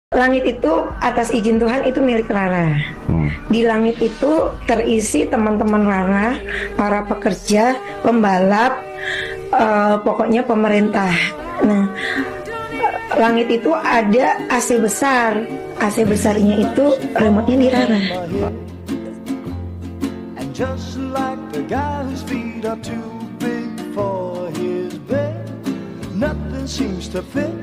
Langit itu atas izin Tuhan itu milik Rara. Di langit itu terisi teman-teman Rara, para pekerja, pembalap, pokoknya pemerintah. Nah, langit itu ada AC besar. AC besarnya itu remote-nya di Rara. And just like the guy whose feet are too big for his bed, nothing seems to fit